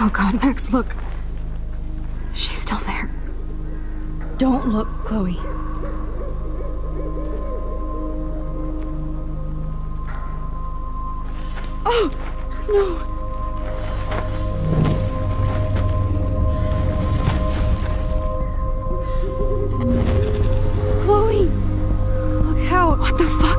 Oh god, Max, look. She's still there. Don't look, Chloe. Oh, no. Chloe! Look out! What the fuck?